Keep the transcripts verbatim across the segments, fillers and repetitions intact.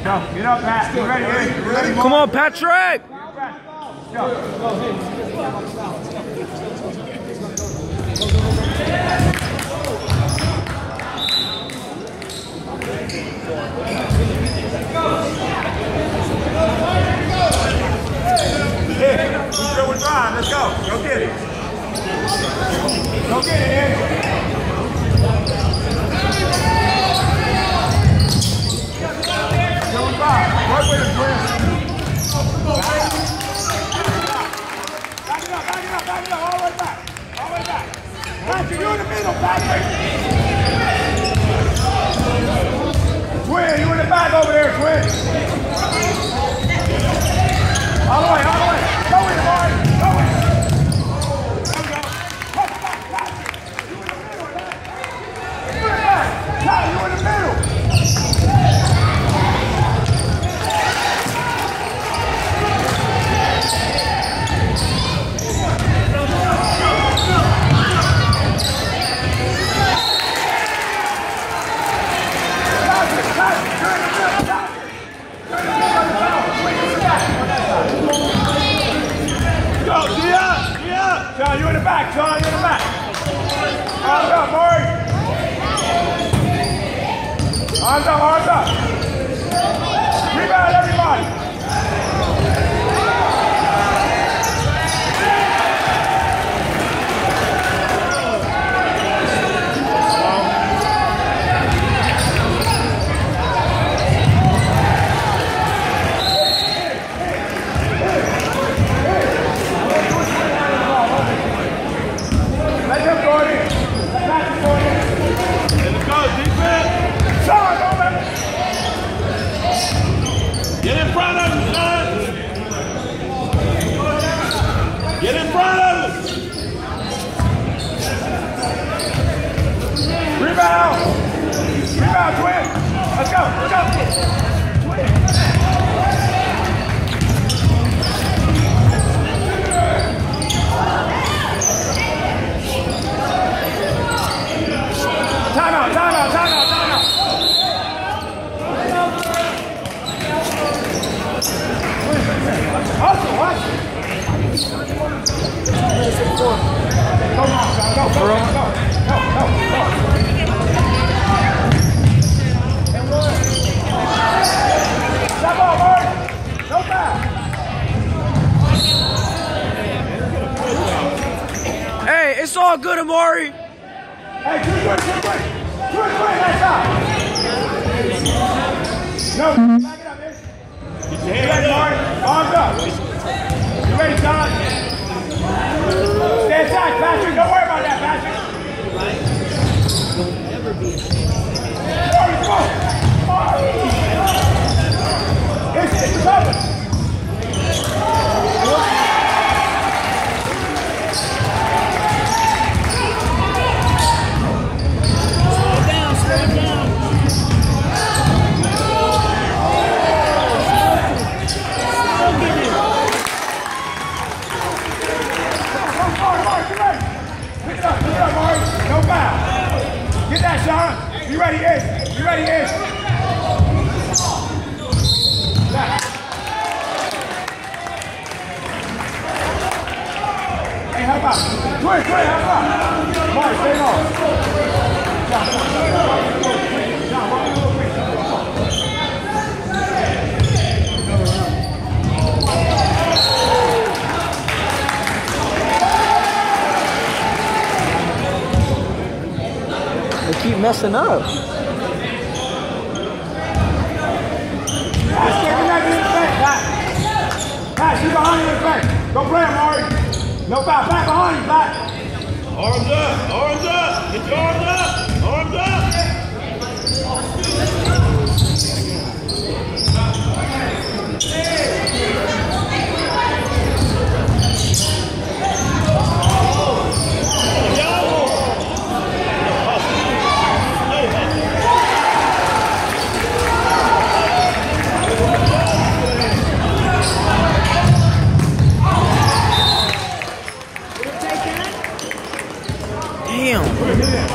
Get up, Pat. You ready? You ready? Come on, Patrick. Go. Yeah, we still with Brian. Let's go. Go get it. Go get it, Ed. Still with Brian. Work with him, Chris. Back it up, back it up, back it up. All the way back. All the way back. Patrick, you in the middle, Patrick. Twin, you in the back over there, Twin. All the way, all the way. Go in, boy. Go in. There we go. Come back, Patrick. You in the middle, man. You in the back. Now you in the middle. John, you in the back, John, you in the back. Arms up, Maury. Arms up, arms up. Rebound, everybody. Get in front of him, son! Get in front of him! Rebound! Rebound, Twin! Let's go, let's go! Twin! Time out, time out, time out, time out! Hustle, hustle! Go, go, go, go, go, go, go, go. Stop off, Mark! Go back! Hey, it's all good, Amari. Hey, too quick, too quick! Too quick, that's up! No, back it up, man. Get your hands up. Arms up. You ready, John? Stay inside, Patrick. Don't worry about that, Patrick. Never be. Come on. It's, it's covered. Slow down, slow down. No foul. Get that, Sean. You ready, Ish? You ready, Ish? Hey, how about? Twin, twin, how about? Mark, stay long. John, John, John, walk a little quick. They keep messing up. Pat, she's behind you in the back. Go play him, Ari. No foul. Back behind you, back. Arms up, arms up. Get your arms up, arms up.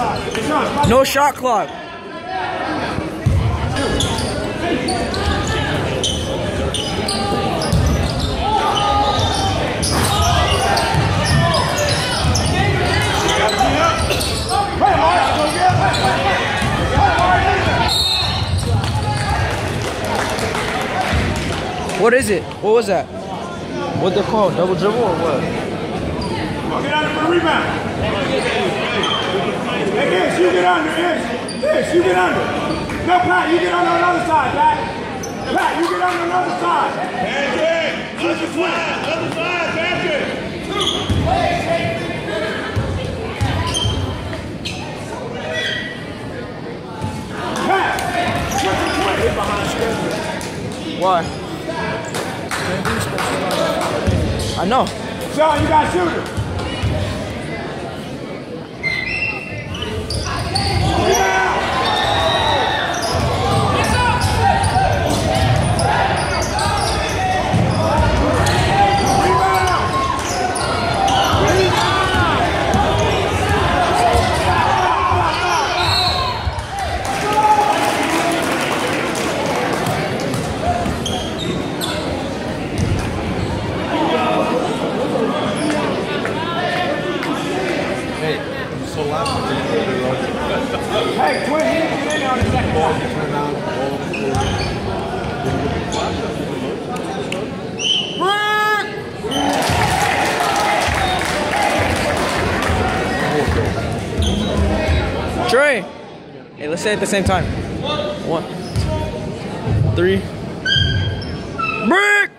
No shot clock. What is it? What was that? What they call? Double dribble or what? Well, get under for the rebound. Hey, Ish, you get under. Ish, Ish, you get under. No, Pat, you get on the other side, Pat. Pat, you get on the other side. Patrick, other side, other side, Patrick. Pat, switch to switch. Behind schedule. Why? I know. Sean, you got shooter. Hey, twin, you didn't get in there on the second one. Trey. Hey, let's say it at the same time. One, three. Brick!